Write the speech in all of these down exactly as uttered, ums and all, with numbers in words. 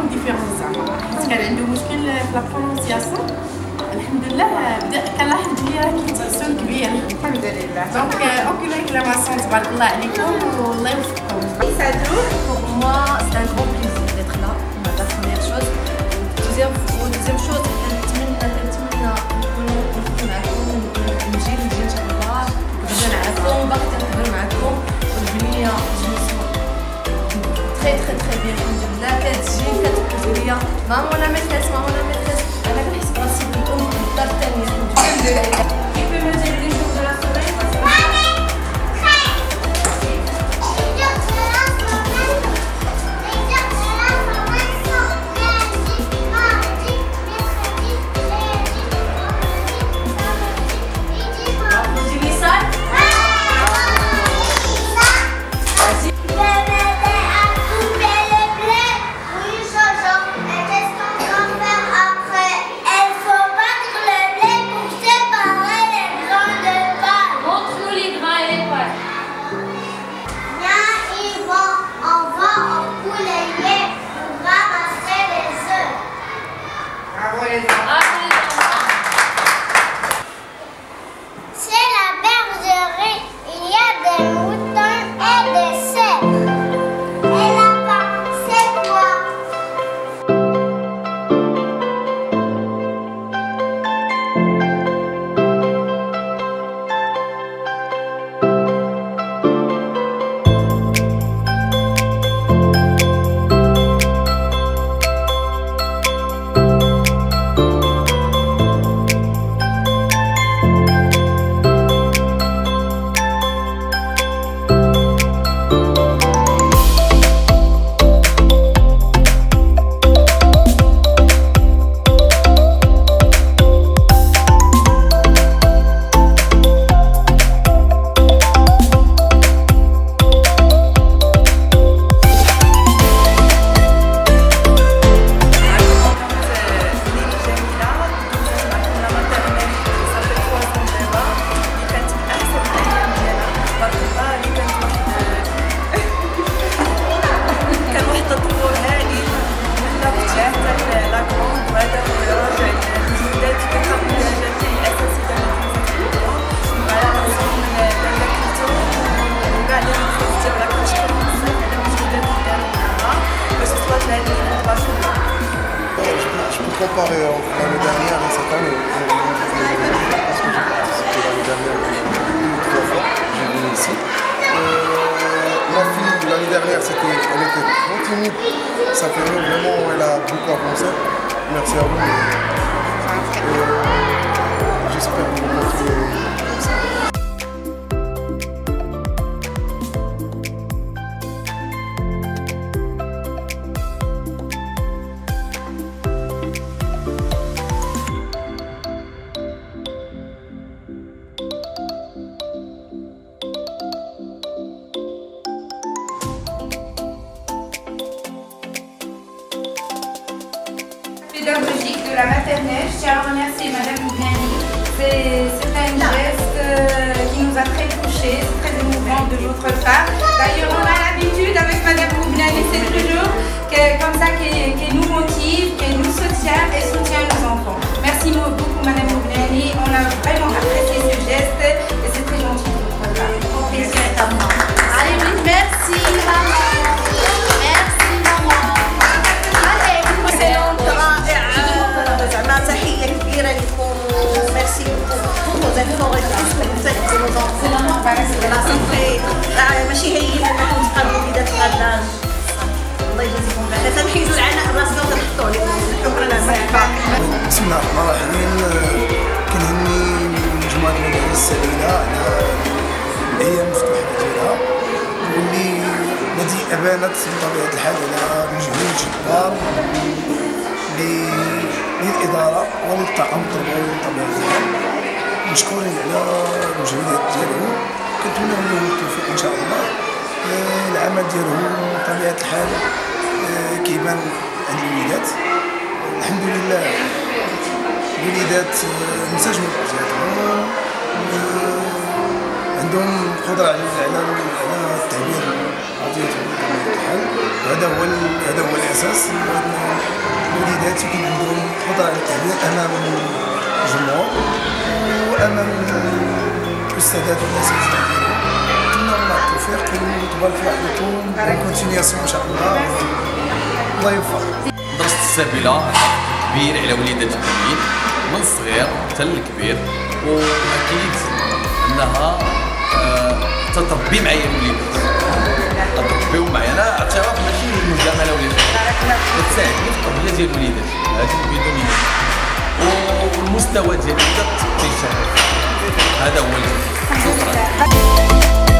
جروند ديفيرونس زعما حيت كان عنده مشكل في لا برونونسياسيون. الحمد لله بدا كنلاحظ بلي راه كاين تحسن كبير الحمد لله. دونك اوكي ريكلاماسيون تبارك الله عليكم والله يوفقكم. Sadou, pour moi c'est un grand plaisir d'être là, la première chose. Deuxième, deuxième chose, نتمنى نتمنى نكونوا نكون معكم ونجي نجي ان شاء الله نقدر معكم باقي نقدر معكم والبنيه جلسوا très très très bien الحمد لله. كتجي كتقول لي ماما ولا ميتريس ماما ولا ميتريس انا كنحس براسي بكم الدار الثانيه الحمد لله. كيف ما جاي لي شوف لا C'est la bergerie, il y a des moutons et des chèvres. Et là-bas, c'est quoi? Je peux comparer l'année dernière et cette année. Parce que j'ai participé l'année dernière deux ou trois fois, j'ai venu ici. Euh, ma fille l'année dernière, c'était, elle était trop timide. Ça fait vraiment, elle a beaucoup avancé. Merci à vous. Euh, J'espère que vous continuez comme ça. Pédagogique de la maternelle. Je tiens à remercier Madame Ougnani. C'est un geste qui nous a très touchés, c'est très émouvant de votre part. D'ailleurs, on a l'habitude avec Madame Ougnani, c'est toujours que, comme ça qu'elle nous motive, qu'elle nous soutient et soutient nos enfants. Merci beaucoup Madame Ougnani, on a vraiment apprécié ce geste et c'est très gentil de votre part. Au plaisir à moi. Allez, oui, merci maman. Merci maman. Allez, زعما تحيه كبيره لكم وميرسي بوكو زعما ماشي هي اللي كنت تقابلوا وليدات غدا. الله يجازيكم بخير. تنحيدوا العناء راسنا ونحطوا لكم. شكرا لكم. بسم الله الرحمن الرحيم. كنهني مجموعه المدارس السبيله على الايام المفتوحه ديالها واللي التي ابانت بطبيعه الحال على مجهود جبار للإدارة وللطاقم التربوي بطبيعة الحال. مشكورين على المجهودات ديالهم، كنتمنى لهم التوفيق إن شاء الله. العمل ديالهم بطبيعة الحال كيبان عند الوليدات. الحمد لله الوليدات انسجموا بوجهاتهم، عندهم قدرة على على التعبير عطيته الحل. وهذا هو هذا هو الاساس. الوليدات يكون عندهم قدره على التعبير امام الجمهور وامام الاستاذات والاساتذه ديالهم. نتمنى الله التوفيق وتبارك الله عليكم وكونتينياسيون ان شاء الله. الله يوفق. مدرسة السبيلة كبير على وليدات الكبير من الصغير حتى الكبير، واكيد انها تتربي معايا الوليدات، تربيو معايا انا اعتراف ماشي مجامله وليدات، كتساعدني في التربيه ديال الوليدات هذه بدون يد، والمستوى ديال الوليدات تيشرف. هذا هو الجزء. شكرا.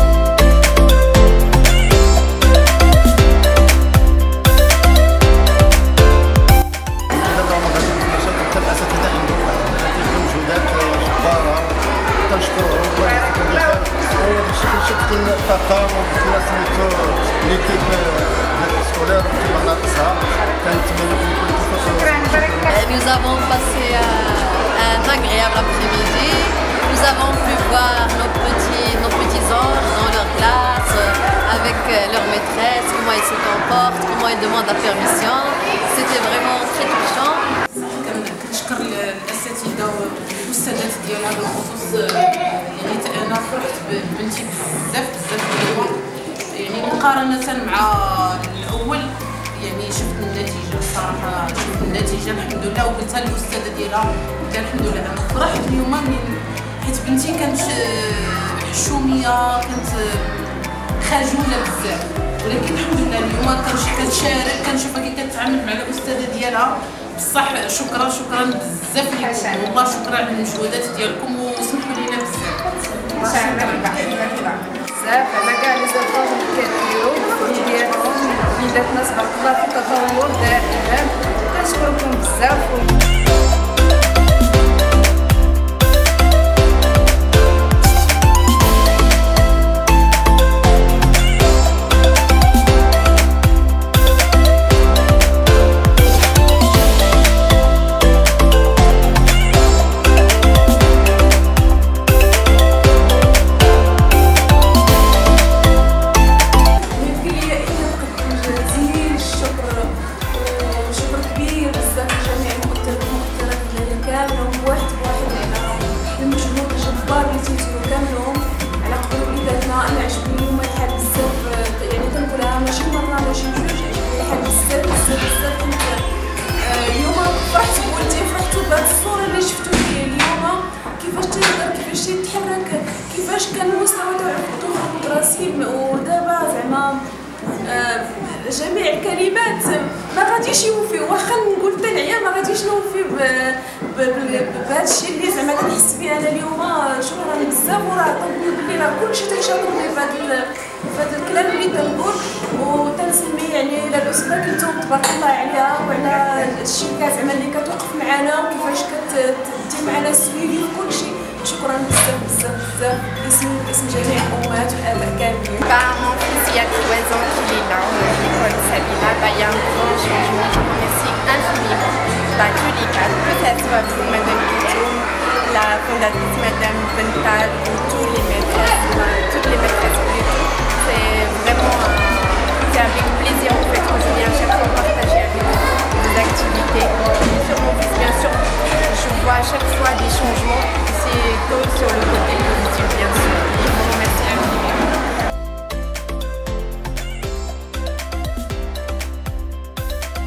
Nous avons passé un agréable après-midi. Nous avons pu voir nos petits, nos petits anges dans leur classe, avec leur maîtresse, comment ils se comportent, comment ils demandent la permission. C'était vraiment très touchant. كنشكر الاساتذه والاستاذات ديالها بالخصوص، يعني انا فرحت ببنتي بزاف بزاف ديال الوقت، يعني مقارنه مع الاول يعني شفت النتيجه الصراحه، شفت النتيجه الحمد لله. وقلتها للاستاذه ديالها قلت الحمد لله انا فرحت اليوم حيت بنتي كانت حشوميه، كانت خجوله بزاف، ولكن الحمد لله اليوم كتشارك، كنشوفها كي كتعامل مع الاستاذه ديالها. بصح شكرا شكرا بزاف لكم والله، شكرا على المجهودات ديالكم وسمحوا لينا بزاف. بزاف على كاع لي زافاج اللي كديروا في ديالهم، وليداتنا تبارك الله في تطور دائما. كنشكركم بزاف. كيفاش كان المستوى تاع الدراسي، ودابا زعما جميع الكلمات ما غاديش يوفي، واخا نقول تنعيا ما غاديش نوفي بهذا الشيء اللي زعما كنحس به انا اليوم. شكرا بزاف، وراه عطاوني بلي راه كلشي تيشاطرني بهذا بهذا الكلام اللي تنقول، وتنسمي يعني الى الاستاذه كلثوم تبارك الله عليها وعلى الشركه زعما اللي كتوقف معنا وكيفاش كتدي معنا السويدي وكلشي. شكرا بزاف بزاف بزاف باسم باسم جميع الامهات والاباء كاملين. Bah, mon fils, il y a trois ans qu'il est là, à l'école Sabila. Bah, il y a un grand changement. Je remercie infiniment bah, tous les cadres, peut-être Madame Kitoum, la fondatrice Madame Bental, tous les maîtresses, bah, toutes les maîtresses plutôt. C'est vraiment euh, c'est avec plaisir en fait que je viens à chaque fois partager avec vous des activités. Sur mon fils, bien sûr, je vois à chaque fois des changements. C'est que sur le côté